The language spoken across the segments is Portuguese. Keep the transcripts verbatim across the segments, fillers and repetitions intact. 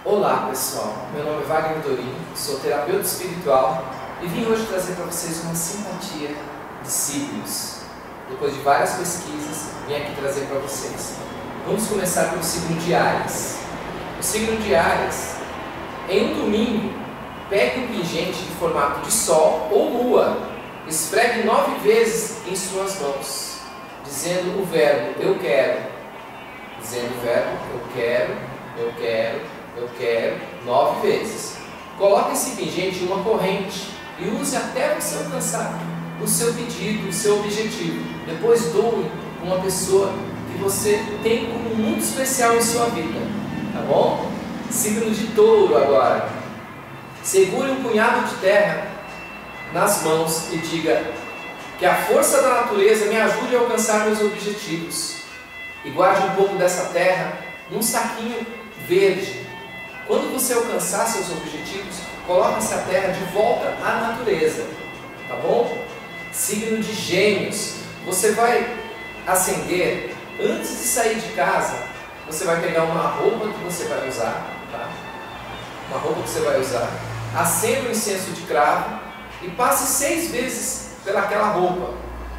Olá pessoal, meu nome é Wagner Dorim, sou terapeuta espiritual e vim hoje trazer para vocês uma simpatia de signos. Depois de várias pesquisas, vim aqui trazer para vocês. Vamos começar pelo signo de Áries. O signo de Áries, em um domingo, pegue um pingente de formato de sol ou lua, esfregue nove vezes em suas mãos, dizendo o verbo eu quero, dizendo o verbo eu quero, eu quero, eu quero, nove vezes. Coloque esse pingente em uma corrente e use até você alcançar o seu pedido, o seu objetivo. Depois doe com uma pessoa que você tem como muito especial em sua vida, tá bom? Signo de Touro agora. Segure um punhado de terra nas mãos e diga que a força da natureza me ajude a alcançar meus objetivos. E guarde um pouco dessa terra num saquinho verde. Quando você alcançar seus objetivos, coloque essa terra de volta à natureza, tá bom? Signo de Gêmeos. Você vai acender, antes de sair de casa, você vai pegar uma roupa que você vai usar, tá? Uma roupa que você vai usar, acenda o incenso de cravo e passe seis vezes pelaquela roupa.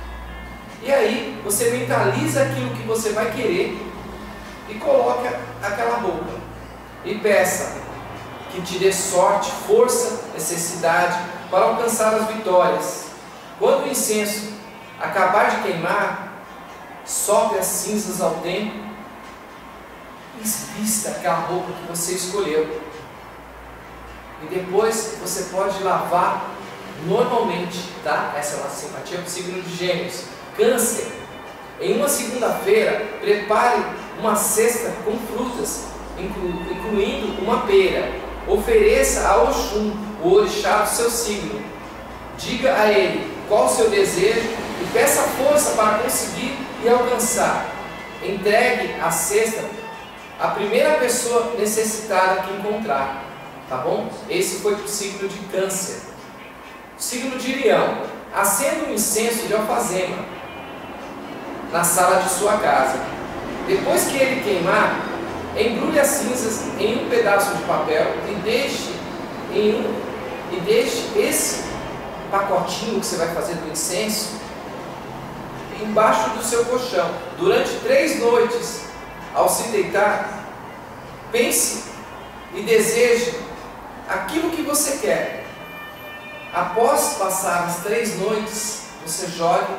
E aí, você mentaliza aquilo que você vai querer e coloca aquela roupa. E peça que te dê sorte, força, necessidade para alcançar as vitórias. Quando o incenso acabar de queimar, sobe as cinzas ao tempo e vista aquela roupa que você escolheu. E depois você pode lavar normalmente, tá? Essa é uma simpatia para o signo de Gêmeos. Câncer. Em uma segunda-feira, prepare uma cesta com frutas, inclu- incluindo uma pera. Ofereça a Oxum, o orixá do seu signo. Diga a ele qual o seu desejo e peça força para conseguir e alcançar. Entregue a cesta à primeira pessoa necessitada que encontrar, tá bom? Esse foi para o signo de Câncer. Signo de Leão. Acenda um incenso de alfazema na sala de sua casa. Depois que ele queimar, embrulhe as cinzas em um pedaço de papel e deixe, em um, e deixe esse pacotinho que você vai fazer do incenso embaixo do seu colchão. Durante três noites, ao se deitar, pense e deseje aquilo que você quer. Após passar as três noites, você jogue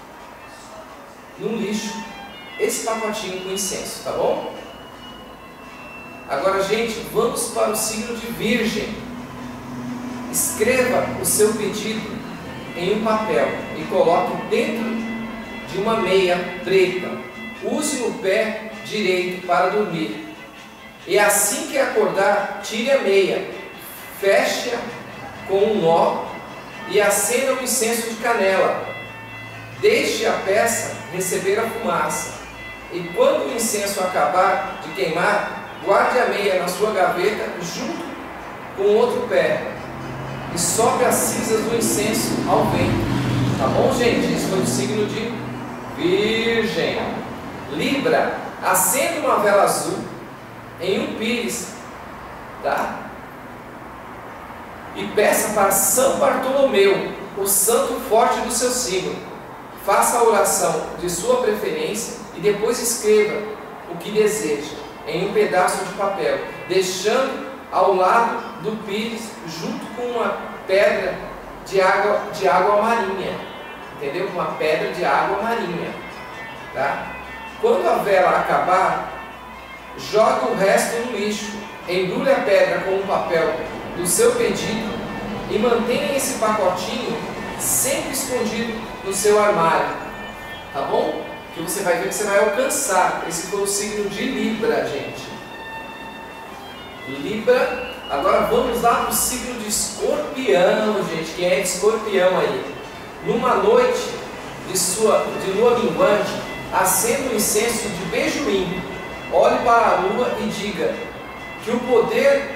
no lixo esse pacotinho com incenso, tá bom? Agora, gente, vamos para o signo de Virgem. Escreva o seu pedido em um papel e coloque dentro de uma meia preta. Use no pé direito para dormir. E assim que acordar, tire a meia, feche-a com um nó e acenda um incenso de canela. Deixe a peça receber a fumaça. E quando o incenso acabar de queimar, guarde a meia na sua gaveta junto com o outro pé e sobe as cinzas do incenso ao vento. Tá bom, gente? Isso foi o signo de Virgem. Libra. Acenda uma vela azul em um pires, tá? E peça para São Bartolomeu, o santo forte do seu signo. Faça a oração de sua preferência e depois escreva o que deseja em um pedaço de papel, deixando ao lado do pires junto com uma pedra de água, de água marinha, entendeu? Uma pedra de água marinha, tá? Quando a vela acabar, joga o resto no lixo, embrulhe a pedra com o papel do seu pedido e mantenha esse pacotinho sempre escondido no seu armário, tá bom? Que você vai ver que você vai alcançar. Esse foi o signo de Libra, gente. Libra. Agora vamos lá para o signo de Escorpião, gente. Quem é de Escorpião aí? Numa noite de, sua, de lua minguante, acenda um incenso de beijoim. Olhe para a lua e diga que o poder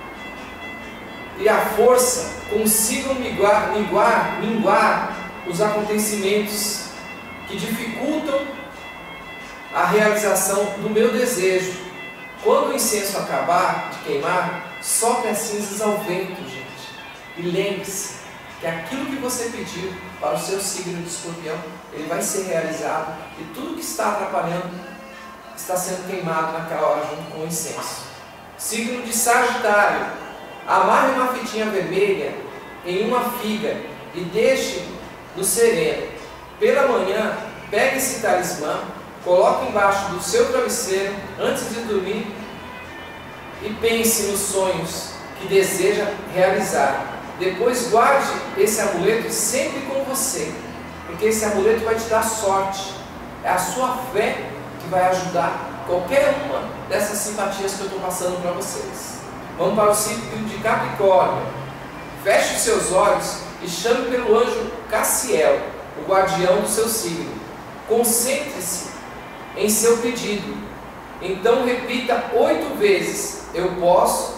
e a força consigam minguar, minguar, minguar os acontecimentos que dificultam a realização do meu desejo. Quando incenso acabar de queimar, solte as cinzas ao vento, gente. E lembre-se que aquilo que você pediu para o seu signo de escorpião, ele vai ser realizado, e tudo que está atrapalhando está sendo queimado naquela hora junto com o incenso. Signo de Sagitário: amarre uma fitinha vermelha em uma figa e deixe no sereno. Pela manhã, pegue esse talismã, coloque embaixo do seu travesseiro antes de dormir e pense nos sonhos que deseja realizar. Depois guarde esse amuleto sempre com você, porque esse amuleto vai te dar sorte. É a sua fé que vai ajudar qualquer uma dessas simpatias que eu estou passando para vocês. Vamos para o signo de Capricórnio. Feche os seus olhos e chame pelo anjo Cassiel, o guardião do seu signo. Concentre-se em seu pedido. Então repita oito vezes: eu posso,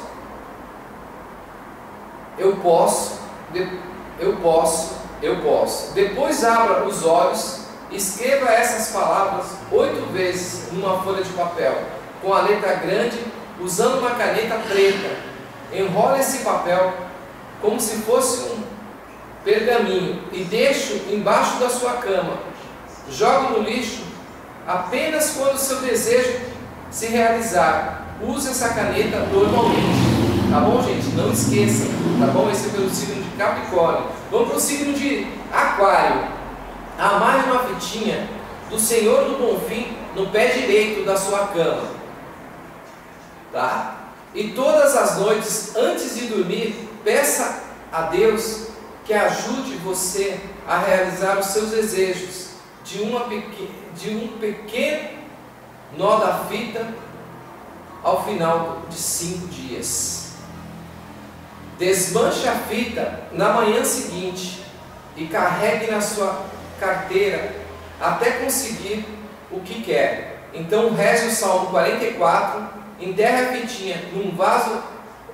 eu posso, eu posso, eu posso. Depois abra os olhos, escreva essas palavras oito vezes numa folha de papel, com a letra grande, usando uma caneta preta. Enrole esse papel como se fosse um pergaminho e deixe embaixo da sua cama. Jogue no lixo apenas quando o seu desejo se realizar. Use essa caneta normalmente, tá bom, gente? Não esqueça, tá bom? Esse é pelo signo de Capricórnio. Vamos para o signo de Aquário. Amarre uma fitinha do Senhor do Bonfim no pé direito da sua cama, tá? E todas as noites, antes de dormir, peça a Deus que ajude você a realizar os seus desejos de, uma pequ... de um pequeno nó da fita ao final de cinco dias. Desmanche a fita na manhã seguinte e carregue na sua carteira até conseguir o que quer. Então reze o Salmo quarenta e quatro, enterre a fitinha num vaso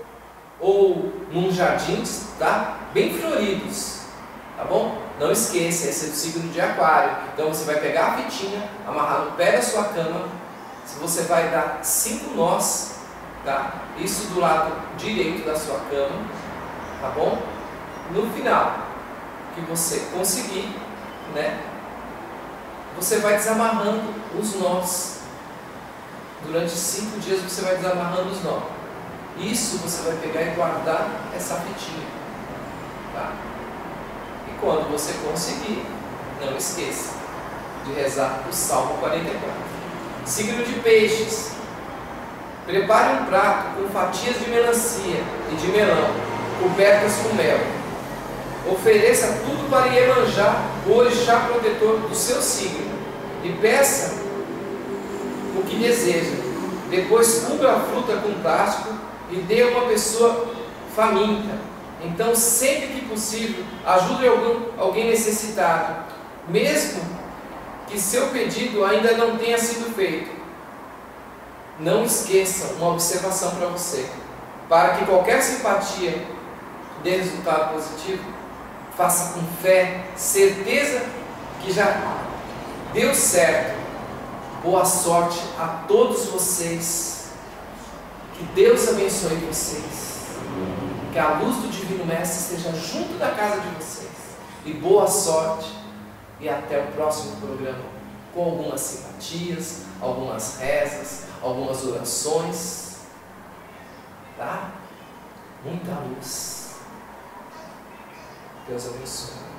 ou num jardim, tá? Bem floridos, tá bom? Não esqueça, esse é do signo de Aquário. Então você vai pegar a fitinha, amarrar no pé da sua cama, você vai dar cinco nós, tá? Isso do lado direito da sua cama, tá bom? No final que você conseguir, né, você vai desamarrando os nós. Durante cinco dias você vai desamarrando os nós. Isso você vai pegar e guardar essa fitinha, tá? E quando você conseguir, não esqueça de rezar o Salmo quarenta e quatro. Signo de Peixes. Prepare um prato com fatias de melancia e de melão, cobertas com mel. Ofereça tudo para Iemanjá, o orixá protetor do seu signo, e peça o que deseja. Depois cubra a fruta com plástico e dê a uma pessoa faminta. Então, sempre que possível, ajude algum, alguém necessitado, mesmo que seu pedido ainda não tenha sido feito. Não esqueça uma observação para você: para que qualquer simpatia dê resultado positivo, faça com fé, certeza que já deu certo. Boa sorte a todos vocês. Que Deus abençoe vocês. Que a luz do Divino Mestre esteja junto da casa de vocês. E boa sorte. E até o próximo programa, com algumas simpatias, algumas rezas, algumas orações. Tá? Muita luz. Deus abençoe.